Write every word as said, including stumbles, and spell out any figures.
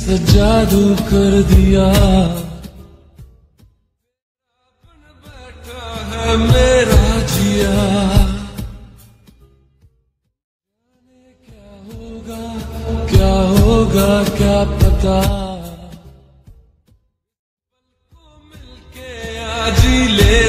जादू कर दिया। बैठा है मेरा जिया, क्या होगा क्या होगा क्या पता। मिलके आज ही ले